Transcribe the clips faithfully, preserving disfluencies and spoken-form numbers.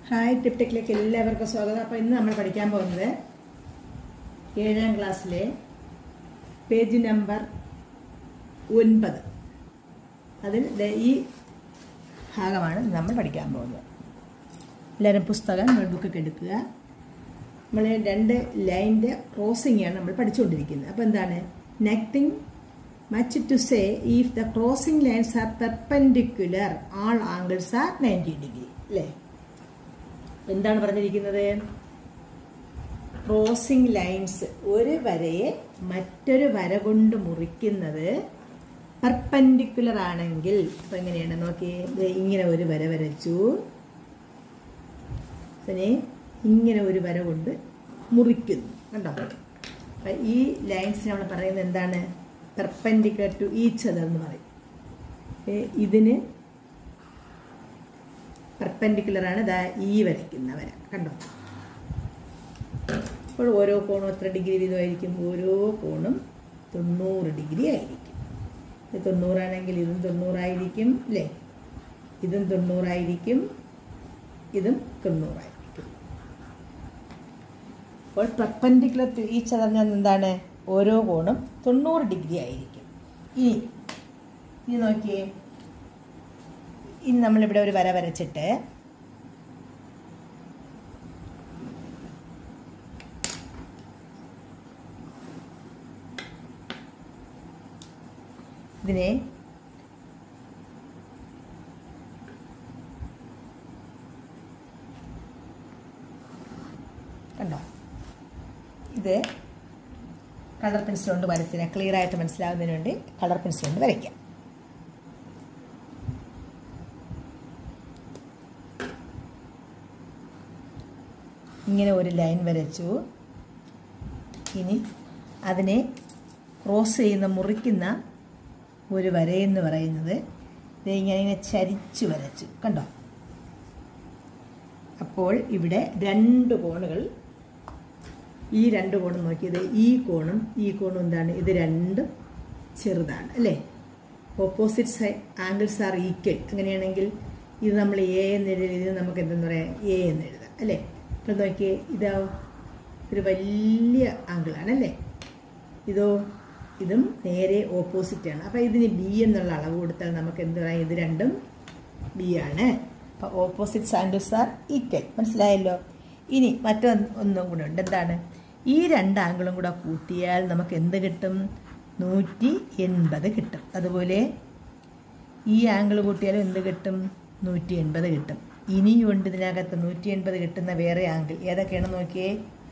Hi ടിപ്ടെക്കിലേക്ക് എല്ലാവർക്കും സ്വാഗതം. അപ്പോൾ ഇന്ന് നമ്മൾ പഠിക്കാൻ പോകുന്നത് ഏഴാം ക്ലാസ്സിലെ പേജ് നമ്പർ ഒൻപത്. അതിൽ ഈ ഭാഗമാണ് നമ്മൾ പഠിക്കാൻ പോകുന്നത്. എല്ലാവരും പുസ്തകം നോട്ട്ബുക്കൊക്കെ എടുക്കുക. നമ്മൾ രണ്ട് ലൈനിൻ്റെ ക്രോസിംഗാണ് നമ്മൾ പഠിച്ചുകൊണ്ടിരിക്കുന്നത്. അപ്പോൾ എന്താണ് നെക്റ്റിംഗ് much to say if the crossing lines are perpendicular all angles are ninety degree അല്ലേ. എന്താണ് പറഞ്ഞിരിക്കുന്നത്? ക്രോസിംഗ് ലൈൻസ്, ഒരു വരയെ മറ്റൊരു വര കൊണ്ട് മുറിക്കുന്നത് പെർപെൻഡിക്കുലർ ആണെങ്കിൽ, അപ്പൊ എങ്ങനെയാണ് നോക്കിയേ, ഇങ്ങനെ ഒരു വര വരച്ചു, അതിനെ ഇങ്ങനെ ഒരു വര കൊണ്ട് മുറിക്കുന്നു, കണ്ടോ? അപ്പൊ ഈ ലൈൻസ് നമ്മൾ പറയുന്നത് എന്താണ്? പെർപെൻഡിക്കുലർ ടു ഈച്ച് അതർ എന്ന് പറയും. ഇതിന് പെർപെൻഡിക്കുലർ ആണ് ദാ ഈ വരയ്ക്കുന്ന വര, കണ്ടോ? അപ്പോൾ ഓരോ കോണും എത്ര ഡിഗ്രി വീതമായിരിക്കും? ഓരോ കോണും തൊണ്ണൂറ് ഡിഗ്രി ആയിരിക്കും. ഇത് തൊണ്ണൂറാണെങ്കിൽ ഇതും തൊണ്ണൂറായിരിക്കും അല്ലേ, ഇതും തൊണ്ണൂറായിരിക്കും, ഇതും തൊണ്ണൂറായിരിക്കും. അപ്പോൾ പെർപെൻഡിക്കുലർ ടു ഈച്ച് അതർ എന്താണ്? ഓരോ കോണും തൊണ്ണൂറ് ഡിഗ്രി ആയിരിക്കും. ഇനി ഇനി നോക്കിയേ, ഇനി നമ്മളിവിടെ ഒരു വര വരച്ചിട്ട് ഇതിനെ കണ്ടോ? ഇത് കളർ പെൻസിൽ കൊണ്ട് വരച്ചില്ല, ക്ലിയർ ആയിട്ട് മനസ്സിലാവുന്നതിന് വേണ്ടി കളർ പെൻസിൽ കൊണ്ട് വരയ്ക്കാം. ഇങ്ങനെ ഒരു ലൈൻ വരച്ചു. ഇനി അതിനെ ക്രോസ് ചെയ്യുന്ന മുറിക്കുന്ന ഒരു വരയെന്ന് പറയുന്നത് ഇത് ഇങ്ങനെ ഇങ്ങനെ ചരിച്ചു വരച്ചു, കണ്ടോ? അപ്പോൾ ഇവിടെ രണ്ട് കോണുകൾ, ഈ രണ്ട് കോണും നോക്കിയത്, ഈ കോണും ഈ കോണും എന്താണ്? ഇത് രണ്ടും ചെറുതാണ് അല്ലേ. Opposite side angles are equal. അങ്ങനെയാണെങ്കിൽ ഇത് നമ്മൾ എ എന്ന് എഴുതി, ഇത് നമുക്ക് എന്തെന്ന് പറയാം? എ എന്ന് എഴുതാം അല്ലേ. അപ്പോൾ നോക്കിയേ, ഇതാ ഒരു വലിയ ആംഗിളാണല്ലേ, ഇതോ ഇതും നേരെ ഓപ്പോസിറ്റാണ്. അപ്പോൾ ഇതിന് ബി എന്നുള്ള അളവ് കൊടുത്താൽ നമുക്ക് എന്ത് പറയാം? ഇത് രണ്ടും ബി ആണ്. അപ്പോൾ ഓപ്പോസിറ്റ്സ് ആംഗിൾസ് ആർ ഈക്വൽ. മനസ്സിലായല്ലോ. ഇനി മറ്റൊന്നും കൂടെ ഉണ്ട്. എന്താണ്? ഈ രണ്ട് ആംഗിളും കൂടെ കൂട്ടിയാൽ നമുക്ക് എന്ത് കിട്ടും? നൂറ്റി എൺപത് കിട്ടും. അതുപോലെ ഈ ആംഗിൾ കൂട്ടിയാലും എന്ത് കിട്ടും? നൂറ്റി എൺപത് കിട്ടും. ഇനിയുണ്ട് ഇതിനകത്ത് നൂറ്റി എൺപത് കിട്ടുന്ന വേറെ ആംഗിൾ. ഏതൊക്കെയാണ് നോക്കിയേ?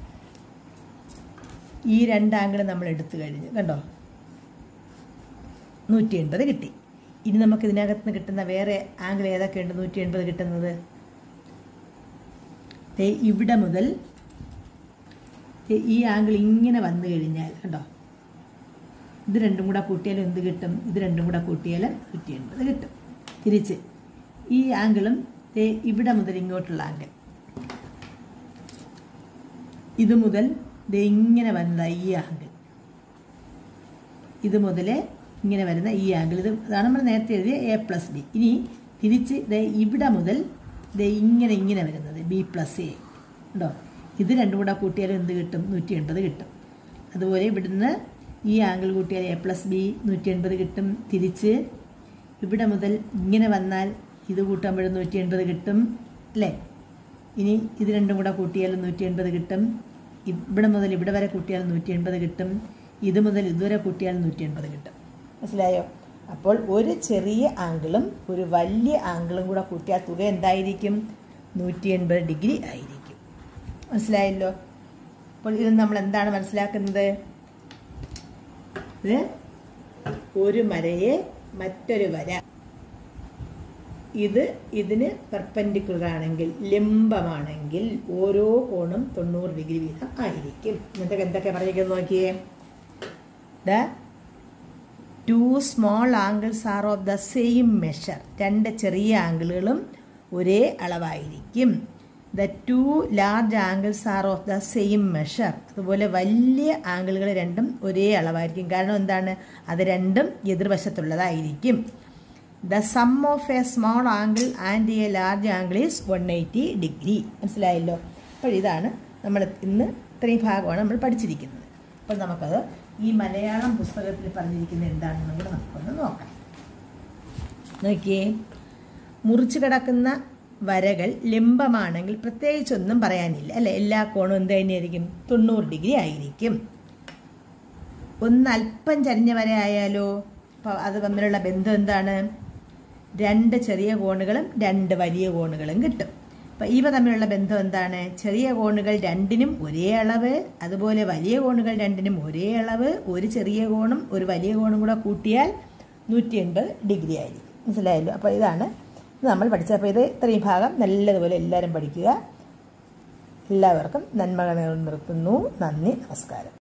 ഈ രണ്ട് ആംഗിൾ നമ്മൾ എടുത്തു കഴിഞ്ഞു, കണ്ടോ? നൂറ്റി എൺപത് കിട്ടി. ഇനി നമുക്ക് ഇതിനകത്ത് നിന്ന് കിട്ടുന്ന വേറെ ആംഗിൾ ഏതൊക്കെയുണ്ട് നൂറ്റി എൺപത് കിട്ടുന്നത്? ഇവിടെ മുതൽ ഈ ആംഗിൾ ഇങ്ങനെ വന്നു കഴിഞ്ഞാൽ, കണ്ടോ? ഇത് രണ്ടും കൂടെ കൂട്ടിയാലും എന്ത് കിട്ടും? ഇത് രണ്ടും കൂടെ കൂട്ടിയാലും നൂറ്റി എൺപത് കിട്ടും. തിരിച്ച് ഈ ആംഗിളും ഇവിടെ മുതൽ ഇങ്ങോട്ടുള്ള ആംഗിൾ, ഇത് മുതൽ ദേ ഇങ്ങനെ വരുന്ന ഈ ആംഗിൾ, ഇത് മുതൽ ഇങ്ങനെ വരുന്ന ഈ ആംഗിൾ, ഇത് അതാണ് നമ്മൾ നേരത്തെ എഴുതിയ എ പ്ലസ് ബി. ഇനി തിരിച്ച് ദേ ഇവിടെ മുതൽ ദേ ഇങ്ങനെ ഇങ്ങനെ വരുന്നത് ബി പ്ലസ് എ, ഉണ്ടോ? ഇത് രണ്ടും കൂടെ കൂട്ടിയാലും എന്ത് കിട്ടും? നൂറ്റി എൺപത് കിട്ടും. അതുപോലെ ഇവിടുന്ന് ഈ ആംഗിൾ കൂട്ടിയാൽ എ പ്ലസ് ബി നൂറ്റി എൺപത് കിട്ടും. തിരിച്ച് ഇവിടെ മുതൽ ഇങ്ങനെ വന്നാൽ ഇത് കൂട്ടുമ്പോഴും നൂറ്റി എൺപത് കിട്ടും അല്ലേ. ഇനി ഇത് രണ്ടും കൂടെ കൂട്ടിയാലും നൂറ്റി എൺപത് കിട്ടും. ഇവിടെ മുതൽ ഇവിടെ വരെ കൂട്ടിയാൽ നൂറ്റി എൺപത് കിട്ടും. ഇത് മുതൽ ഇതുവരെ കൂട്ടിയാൽ നൂറ്റി എൺപത് കിട്ടും. മനസ്സിലായോ? അപ്പോൾ ഒരു ചെറിയ ആംഗിളും ഒരു വലിയ ആംഗിളും കൂടെ കൂട്ടിയാൽ തുക എന്തായിരിക്കും? നൂറ്റി എൺപത് ഡിഗ്രി ആയിരിക്കും. മനസ്സിലായല്ലോ. അപ്പോൾ ഇത് നമ്മൾ എന്താണ് മനസ്സിലാക്കുന്നത്? ഇത് ഒരു വരയെ മറ്റൊരു വര, ഇത് ഇതിന് പെർപെൻഡിക്കുലർ ആണെങ്കിൽ, ലംബമാണെങ്കിൽ ഓരോ കോണും തൊണ്ണൂറ് ഡിഗ്രി വീതം ആയിരിക്കും. ഇന്നത്തെ എന്തൊക്കെ പറഞ്ഞിരിക്കുന്നത് നോക്കിയേ. The two small angles are of the same measure. രണ്ട് ചെറിയ ആംഗിളുകളും ഒരേ അളവായിരിക്കും. The two large angles are of the same measure. അതുപോലെ വലിയ ആംഗിളുകൾ രണ്ടും ഒരേ അളവായിരിക്കും. കാരണം എന്താണ്? അത് രണ്ടും എതിർവശത്തുള്ളതായിരിക്കും. The sum of a small angle and a large angle is one eighty degree. മനസ്സിലായല്ലോ. അപ്പോൾ ഇതാണ് നമ്മൾ ഇന്ന് ഇത്രയും ഭാഗമാണ് നമ്മൾ പഠിച്ചിരിക്കുന്നത്. അപ്പോൾ നമുക്കത് ഈ മലയാളം പുസ്തകത്തിൽ പറഞ്ഞിരിക്കുന്നത് എന്താണെന്ന് കൂടെ നമുക്കൊന്ന് നോക്കാം. നോക്കിയേ, മുറിച്ച് കിടക്കുന്ന വരകൾ ലംബമാണെങ്കിൽ പ്രത്യേകിച്ചൊന്നും പറയാനില്ല അല്ലേ. എല്ലാ കോണും എന്ത് തന്നെയായിരിക്കും? തൊണ്ണൂറ് ഡിഗ്രി ആയിരിക്കും. ഒന്ന് അല്പം ചരിഞ്ഞ വര ആയാലോ, അപ്പോൾ അത് തമ്മിലുള്ള ബന്ധം എന്താണ്? രണ്ട് ചെറിയ കോണുകളും രണ്ട് വലിയ കോണുകളും കിട്ടും. അപ്പം ഇവ തമ്മിലുള്ള ബന്ധം എന്താണ്? ചെറിയ കോണുകൾ രണ്ടിനും ഒരേ അളവ്, അതുപോലെ വലിയ കോണുകൾ രണ്ടിനും ഒരേ അളവ്. ഒരു ചെറിയ കോണും ഒരു വലിയ കോണും കൂടെ കൂട്ടിയാൽ നൂറ്റി എൺപത് ഡിഗ്രി ആയിരിക്കും. മനസ്സിലായല്ലോ. അപ്പോൾ ഇതാണ് നമ്മൾ പഠിച്ചത്. അപ്പോൾ ഇത് ഇത്രയും ഭാഗം നല്ലതുപോലെ എല്ലാവരും പഠിക്കുക. എല്ലാവർക്കും നന്മകൾ നിർത്തുന്നു. നന്ദി, നമസ്കാരം.